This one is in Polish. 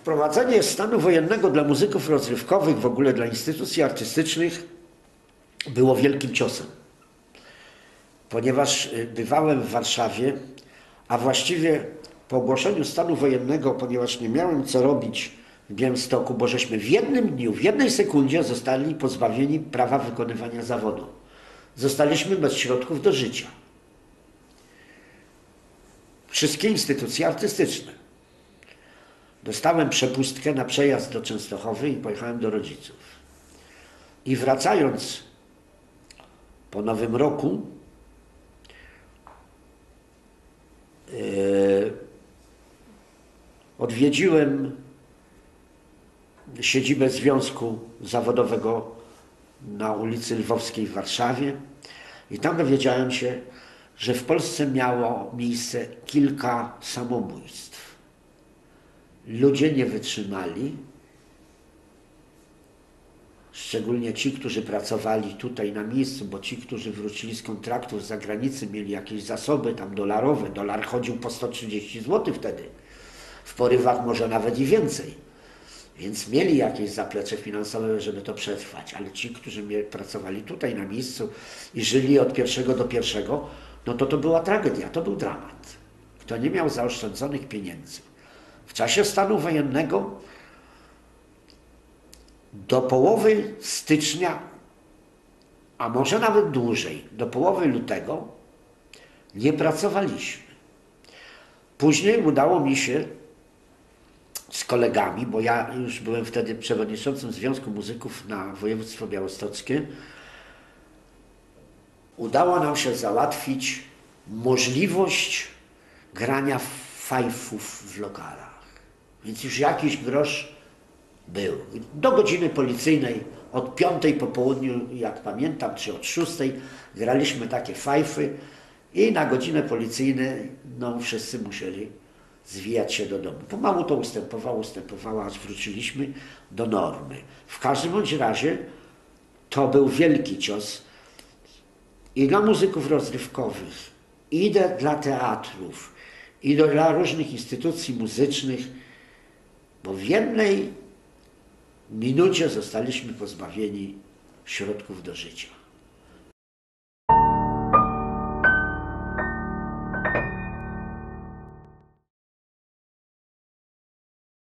Wprowadzenie stanu wojennego dla muzyków rozrywkowych, w ogóle dla instytucji artystycznych, było wielkim ciosem. Ponieważ bywałem w Warszawie, a właściwie po ogłoszeniu stanu wojennego, ponieważ nie miałem co robić w Białymstoku, bo żeśmy w jednym dniu, w jednej sekundzie zostali pozbawieni prawa wykonywania zawodu. Zostaliśmy bez środków do życia. Wszystkie instytucje artystyczne. Dostałem przepustkę na przejazd do Częstochowy i pojechałem do rodziców. I wracając po Nowym Roku, odwiedziłem siedzibę Związku Zawodowego na ulicy Lwowskiej w Warszawie i tam dowiedziałem się, że w Polsce miało miejsce kilka samobójstw. Ludzie nie wytrzymali, szczególnie ci, którzy pracowali tutaj na miejscu, bo ci, którzy wrócili z kontraktów z zagranicy, mieli jakieś zasoby tam dolarowe. Dolar chodził po 130 zł wtedy. W porywach może nawet i więcej. Więc mieli jakieś zaplecze finansowe, żeby to przetrwać. Ale ci, którzy pracowali tutaj na miejscu i żyli od pierwszego do pierwszego, no to była tragedia, to był dramat. Kto nie miał zaoszczędzonych pieniędzy. W czasie stanu wojennego do połowy stycznia, a może nawet dłużej, do połowy lutego nie pracowaliśmy. Później udało mi się z kolegami, bo ja już byłem wtedy przewodniczącym Związku Muzyków na województwo białostockie, udało nam się załatwić możliwość grania fajfów w lokalach. Więc już jakiś grosz był. Do godziny policyjnej, od 5 po południu, jak pamiętam, czy od 6 graliśmy takie fajfy i na godzinę policyjną no, wszyscy musieli zwijać się do domu. Pomału to ustępowało, aż wróciliśmy do normy. W każdym bądź razie to był wielki cios i dla muzyków rozrywkowych, i dla teatrów, i dla różnych instytucji muzycznych, bo w jednej minucie zostaliśmy pozbawieni środków do życia.